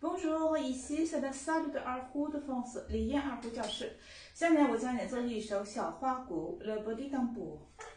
Bonjour, ici c'est la salle de Erhu de France， 李艳二胡教室。下面我教你奏一首小花鼓，Le Petit Tambour。